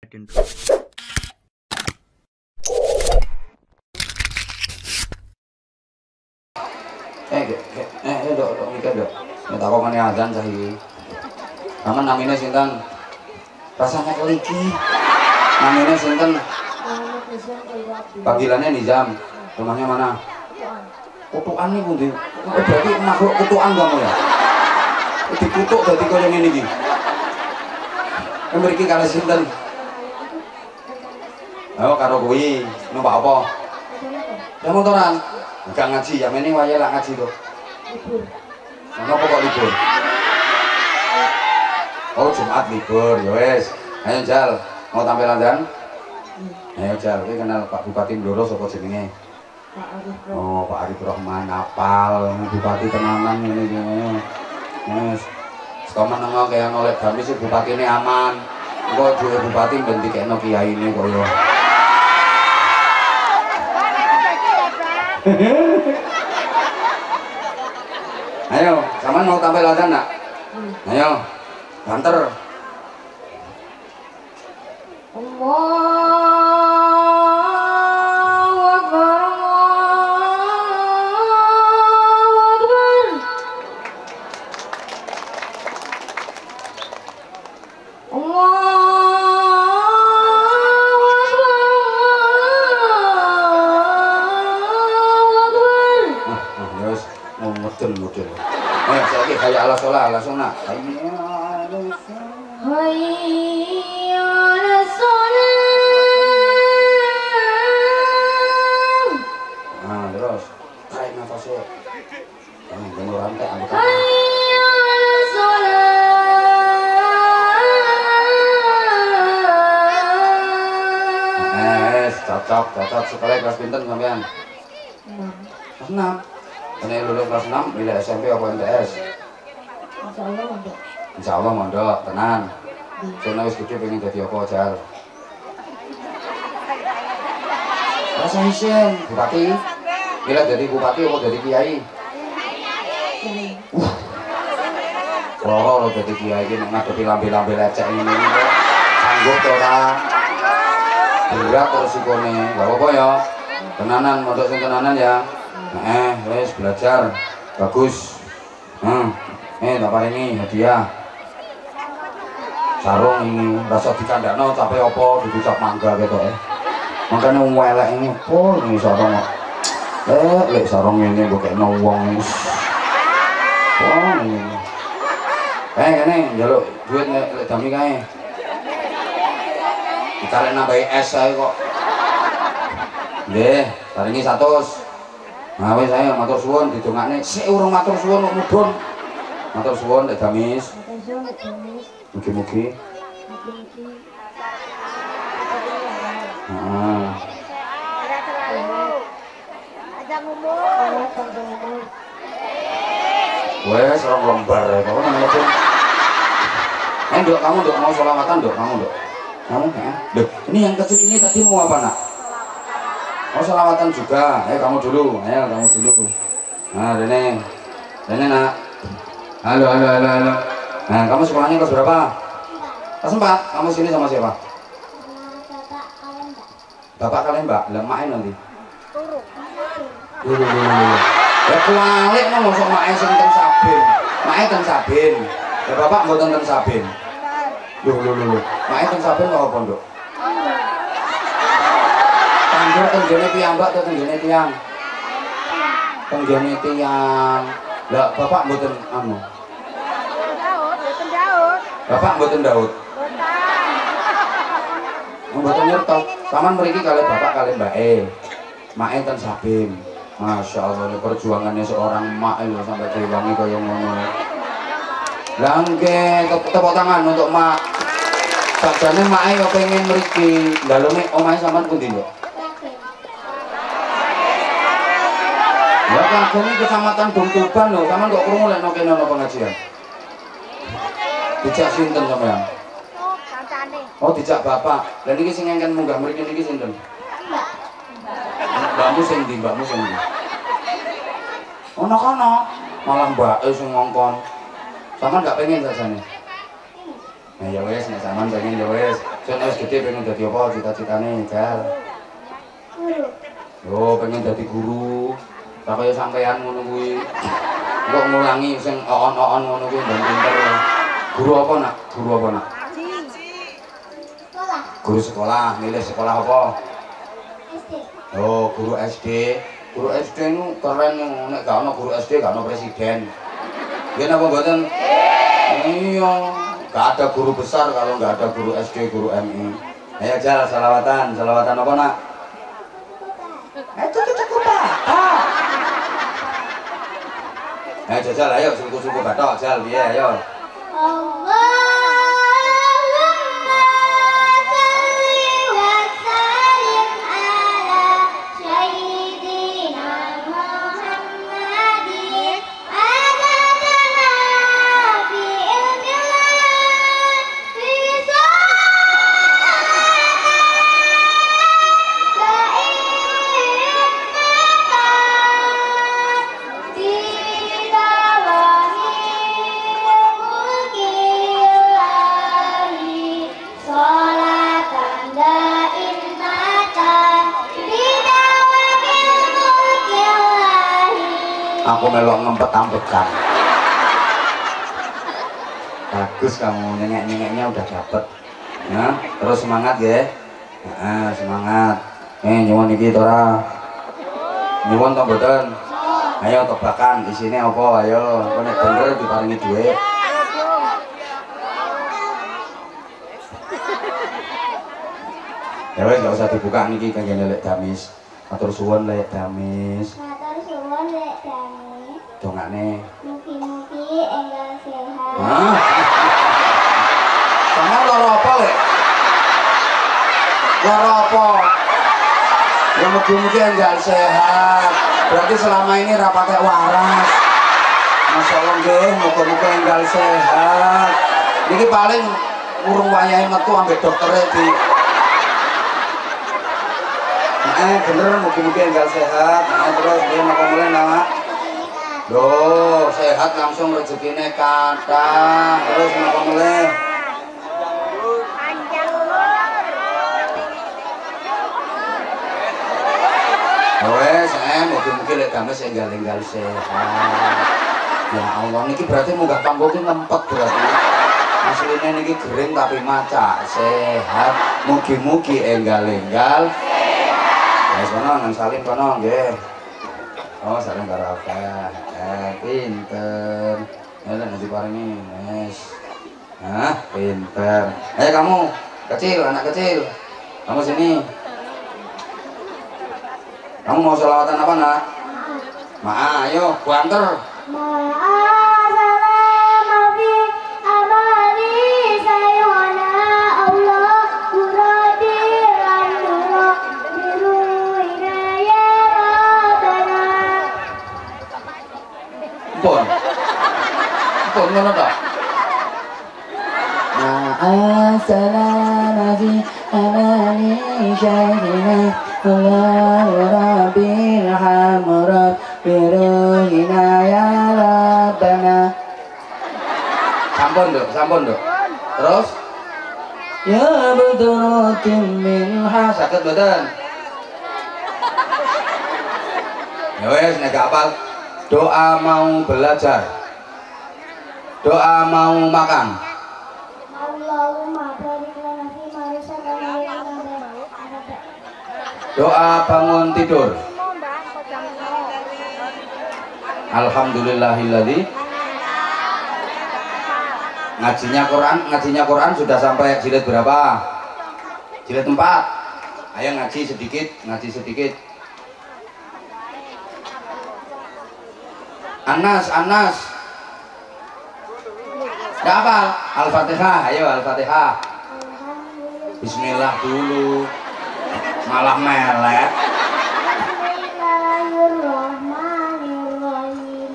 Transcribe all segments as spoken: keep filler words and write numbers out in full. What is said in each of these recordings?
Eh, eh, eh, dok, dok, mikir dok. Minta kok mana azan sahi. Kamu namanya sinten? Rasanya keliki. Namanya sinten? Panggilannya Nizam. Rumahnya mana? Kutukan nih pundi. Oh, berarti makhluk kutukan kamu ya? Dikutuk berarti kau yang ini gini. Yang beri kali sinten? Oh, karo kuwi. Numpak apa? Ya motoran. Enggak ngaji, ya ini waya lah ngaji tuh. Libur. Kenapa kok libur? Oh, Jumat libur, ya wes. Ayo Jal, mau tampil dan? Ayo Jal, ini kenal Pak Bupati Bloro sapa jenenge? Pak Arif. Oh, Pak Arif Rahman apal, Bupati tenanan ini gini. Wes. Sekomen nengok kayak nolek kami sih Bupati ini aman. Kok duwe Bupati ben dikekno kiai ini koyo. Ayo, sama mau tampil aja nak? Ayo, banter. Allahu Akbar, Allahu Akbar. Mudun-mudun. Eh, saiki hayya ala sholat, langsung nak. Hayya ala sholat. Nah, terus tarik nafasnya. Nah, jangan rantai anggota. Hayya ala sholat. Eh, cocok, cocok. Sekolah kelas pinten sampean? Kelas enam. Ini lulus kelas enam, milih S M P apa M T S? Insya Allah mondok. Insya Allah mondok, tenan. Soalnya wis gede pengen jadi apa Jal? Rasa isin, Bupati. Milih jadi Bupati apa jadi Kiai? Wah, kalau jadi Kiai ini ngadepi lambe-lambe lecek ini ini sanggup tuh orang. Berat terus ikone, gak apa-apa ya. Tenanan, mondok sing tenanan ya. Eh, wes belajar bagus. Hmm, eh dapat ini hadiah sarung ini rasa dikandakno capek apa diucap mangga gitu eh. Makanya umum elek ini pol ini sarung. Eh, lek sarung ini bukekno wong wis. Wah ini. Eh kene njaluk duit lek dami kae. Ditarik nambahi es ae kok. Nggih, taringi seratus. Nah, wis saya matur suwun didongakne sik urung matur suwun kok mudhun. Matur suwun Dek Damis. Mugi-mugi. Heeh. Aja ngomong. Wes rong lembar ya, kok nang mudhun. Eh, Dok, kamu Dok mau sholawatan Dok, kamu Dok. Kamu ya? Loh, ini yang kecil ini tadi mau apa, Nak? Oh selawatan juga, ayo kamu dulu, ayo kamu dulu. Nah Rene, Rene nak. Halo, halo, halo, halo. Nah kamu sekolahnya kelas berapa? Kelas empat. Kamu sini sama siapa? Bapak kalian mbak, lemain nanti. Dulu, dulu, dulu. Ya kualik mau masuk main sing ten Sabin, main ten Sabin. Ya bapak mau ten Sabin. Dulu, dulu, dulu. Main ten Sabin mau pondok. Tandur tenggene piyambak atau tenggene tiang? Tenggene tiang. Lah bapak mboten anu. Daud, mboten Daud. Bapak mboten Daud. Mboten. Mboten nyertok. Taman mriki kali bapak kali Mbak E. Mak E ten Sabin. Masya Allah ini perjuangannya seorang mak lho sampai diwangi kaya ngono. Lah nggih, tepuk tangan untuk mak. Sakjane mak E pengen mriki. Daleme omahe sampean pundi, Mbok? Ya kan ini kecamatan Bungtuban loh, kamu kok krungu lek nek kene ana pengajian. Dijak sinten sampean? Oh, kancane. Oh, dijak bapak. Lah niki sing ngengken munggah mriki niki sinten? Mbak. Mbakmu sing ndi, mbakmu sing ndi? Ono kono. Malah mbake sing ngongkon. Sampeyan gak pengen sajane? Nah ya wes, nek sampean pengen ya wes. Sen wis gede pengen dadi apa cita-citane, Jal? Guru. Yo pengen dadi guru. Tak kaya sampean ngono kuwi. Kok ngulangi sing oon-oon ngono kuwi ben pinter. Guru apa nak? Guru apa nak? Sekolah. Guru sekolah, milih sekolah apa? S D. Oh, guru S D. Guru S D nu keren nek gak ono guru S D gak ono presiden. Nggih napa mboten? Iya, gak ada guru besar kalau gak ada guru S D, guru M I. Ayo Jal, salawatan, salawatan apa nak? Eh, cukup-cukup Pak. Ah. Ayo jajal, ayo suku-suku batok Jal, piye ayo. Aku melok ngempet-ampetan. Bagus kamu, nengek-nengeknya udah dapet. Nah, terus semangat ya. Nah, semangat. Eh, nyuwun iki tora. Nyuwun to mboten? Ayo tebakan di sini apa? Ayo, kok nek bener diparingi duit. Ya wes gak usah dibuka niki kangge lek Damis. Matur suwun lek Damis. Matur suwun lek Damis. Dongane. Mugi-mugi enggal sehat. Hah? Sama lara apa lek? Lara apa? Ya mugi-mugi enggal sehat. Berarti selama ini ra pakai waras. Masya Allah nggih, muga-muga enggal sehat. Niki paling urung wayahe metu ambek doktere di eh bener mugi-mugi enggal sehat. Nah terus dia napa mulai nama? Loh, sehat langsung rezekine kathah. Terus napa mulai? Wes, eh mugi-mugi lek Damis enggal-enggal sehat. Ya Allah, niki berarti munggah panggung ki ngempet berarti. Asline niki gering tapi macak sehat. Mugi-mugi enggal-enggal. Ya sono nang salim kono nggih. Oh, salim karo akeh. Eh, pinter. Ya lek nanti paringi, Mas. Hah, pinter. Ayo kamu, kecil, anak kecil. Kamu sini. Kamu mau selawatan apa, Nak? Ma, ayo, kuanter. Pun, pun ngono tak? Ma'asalana fi amani syahrina Allahu Rabbil hamrab biruhina ya Rabbana. Sampun dok, sampun dok. Terus? Ya bedurutin minha. Sakit badan. Ya wes, nek gak apal. Doa mau belajar, doa mau makan. Allahumma barik lana fi ma razaqtana. Doa bangun tidur. Alhamdulillahilladzi. Ngajinya Quran, ngajinya Quran sudah sampai jilid berapa? Jilid empat. Ayo ngaji sedikit, ngaji sedikit. Anas, Anas. Gak apa? Al-Fatihah, ayo Al-Fatihah. Bismillah dulu. Malah melet. Bismillahirrahmanirrahim.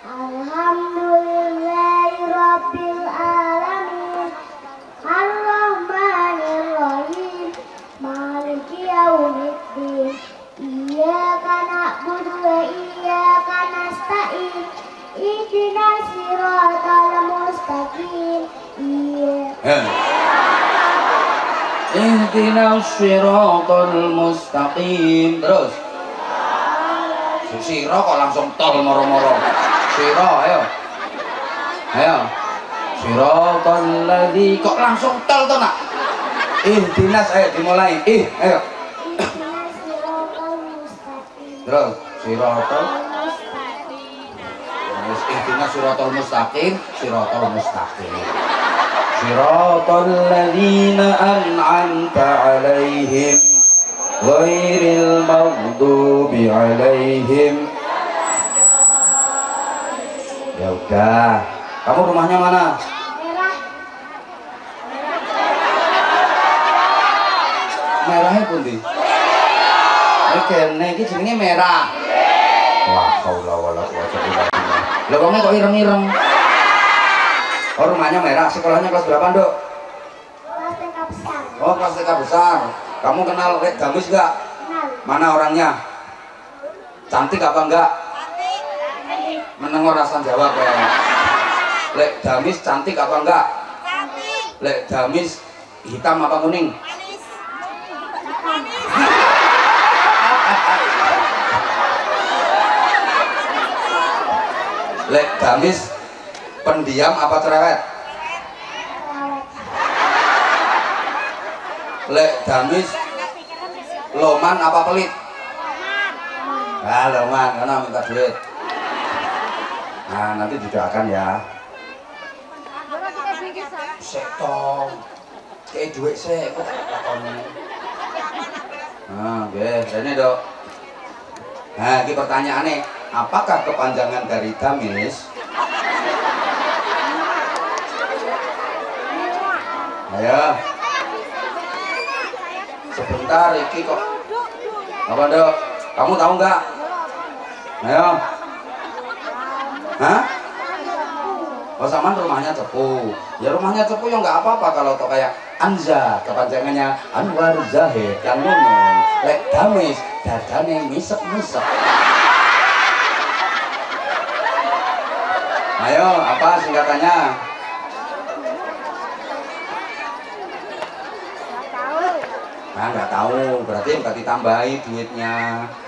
Alhamdulillahirabbil alamin. Arrahmanirrahim. Maliki yaumiddin. Iyyaka na'budu wa iyyaka nasta'in. Ihdinas siratal mustaqim. Iya. Eh. ihdinas siratal mustaqim. Terus Siro kok langsung tol moro-moro. Siro ayo. Ayo. Siratal ladzi kok langsung tol to nak? Ihdinas ayo dimulai. Ih, ayo. Ihdinas siratal mustaqim. Terus siratal Terus ihdinas siratal mustaqim, siratal mustaqim. Siratal ladzina an'amta 'alaihim ghairil maghdubi 'alaihim. Ya udah, kamu rumahnya mana? Merah. Merahnya pundi? Ini kene iki jenenge merah. Wah, haula wala quwata illa billah. Lah wong kok ireng-ireng. Oh, rumahnya merah. Sekolahnya kelas berapa, Dok? Kelas T K besar. Oh, kelas T K besar. Kamu kenal Lek Damis enggak? Kenal. Mana orangnya? Cantik apa enggak? Cantik. Menengok rasa jawab ya. Lek Damis cantik apa enggak? Cantik. Lek Damis hitam apa kuning? Manis. Lek Damis pendiam apa cerewet? Cerewet. Lek Damis loman apa pelit? Ah, loman, karena minta duit. Nah, nanti didoakan ya. Sektor, kayak duit sih, kok takoni. Nah, oke, ini dok. Nah, ini pertanyaannya, apakah kepanjangan dari Damis? Ayo. Sebentar, iki kok. Apa dok? Kamu tahu nggak? Ayo. Hah? Oh, Saman rumahnya Cepu. Ya rumahnya Cepu ya nggak apa-apa kalau tuh kayak Anza, kepanjangannya Anwar Zahid, yang ngomong Lek Damis, dadane misek-misek. Ayo, apa singkatannya? Nah, nggak tahu, berarti nggak ditambahi duitnya.